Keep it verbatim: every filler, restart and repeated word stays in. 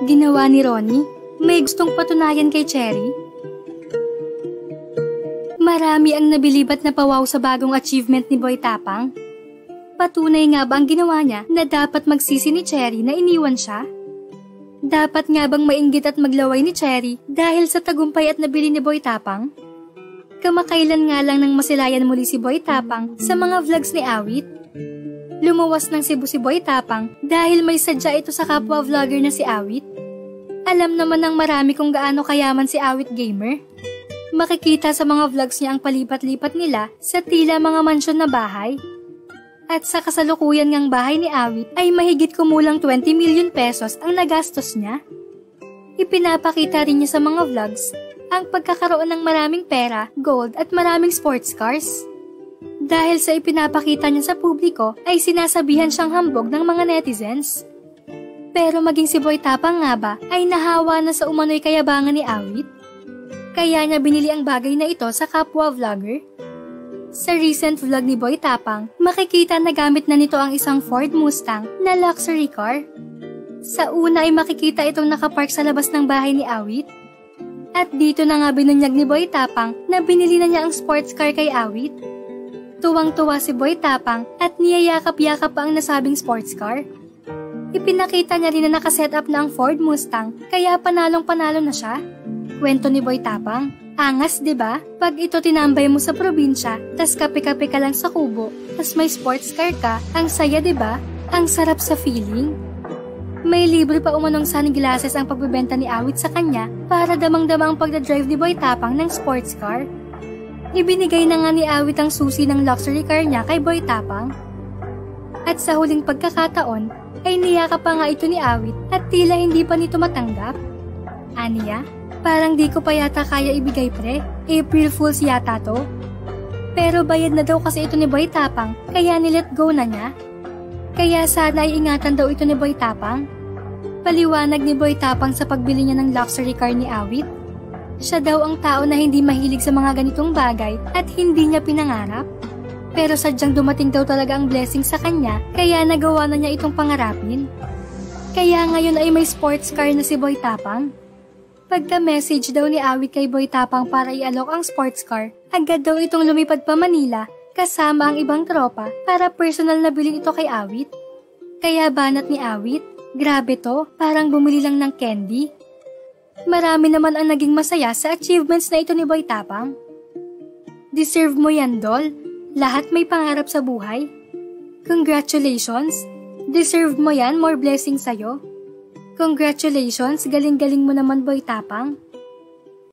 Ginawa ni Ronnie? May gustong patunayan kay Cherry? Marami ang nabilib at napawaw sa bagong achievement ni Boy Tapang. Patunay nga ba ang ginawa niya na dapat magsisi ni Cherry na iniwan siya? Dapat nga bang mainggit at maglaway ni Cherry dahil sa tagumpay at nabili ni Boy Tapang? Kamakailan nga lang nang masilayan muli si Boy Tapang sa mga vlogs ni Awit. Lumuwas ng Cebu si Boy Tapang dahil may sadya ito sa kapwa vlogger na si Awit. Alam naman ng marami kung gaano kayaman si Awit Gamer. Makikita sa mga vlogs niya ang palipat-lipat nila sa tila mga mansyon na bahay. At sa kasalukuyan ngang bahay ni Awit ay mahigit kumulang twenty million pesos ang nagastos niya. Ipinapakita rin niya sa mga vlogs ang pagkakaroon ng maraming pera, gold at maraming sports cars. Dahil sa ipinapakita niya sa publiko ay sinasabihan siyang hambog ng mga netizens. Pero maging si Boy Tapang nga ba ay nahawa na sa umano'y kayabangan ni Awit? Kaya niya binili ang bagay na ito sa kapwa vlogger? Sa recent vlog ni Boy Tapang, makikita na gamit na nito ang isang Ford Mustang na luxury car. Sa una ay makikita itong nakapark sa labas ng bahay ni Awit. At dito na nga binunyag ni Boy Tapang na binili na niya ang sports car kay Awit. Tuwang-tuwa si Boy Tapang at niyayakap-yakap pa ang nasabing sports car. Ipinakita niya rin na nakaset up na ang Ford Mustang kaya panalong-panalo na siya. Kwento ni Boy Tapang, angas 'di ba? Pag ito tinambay mo sa probinsya, tas kape-kape ka lang sa kubo, tas may sports car ka, ang saya 'di ba? Ang sarap sa feeling. May libre pa umanong sunglasses ang pagbebenta ni Awit sa kanya para damang-dama ang pagdadrive ni Boy Tapang ng sports car. Ibinigay na nga ni Awit ang susi ng luxury car niya kay Boy Tapang. At sa huling pagkakataon, ay niyakap pa nga ito ni Awit at tila hindi pa nito matanggap. Aniya, parang di ko pa yata kaya ibigay pre, April Fools yata to. Pero bayad na daw kasi ito ni Boy Tapang kaya nilet go na niya. Kaya sana ay ingatan daw ito ni Boy Tapang. Paliwanag ni Boy Tapang sa pagbili niya ng luxury car ni Awit. Siya daw ang tao na hindi mahilig sa mga ganitong bagay at hindi niya pinangarap. Pero sadyang dumating daw talaga ang blessing sa kanya kaya nagawa na niya itong pangarapin. Kaya ngayon ay may sports car na si Boy Tapang. Pagka-message daw ni Awit kay Boy Tapang para i-alok ang sports car, agad daw itong lumipad pa Manila kasama ang ibang tropa para personal na bilhin ito kay Awit. Kaya banat ni Awit, grabe to, parang bumili lang ng candy. Marami naman ang naging masaya sa achievements na ito ni Boy Tapang. Deserve mo yan, Dol. Lahat may pangarap sa buhay. Congratulations. Deserve mo yan, more blessings sa'yo. Congratulations, galing-galing mo naman Boy Tapang.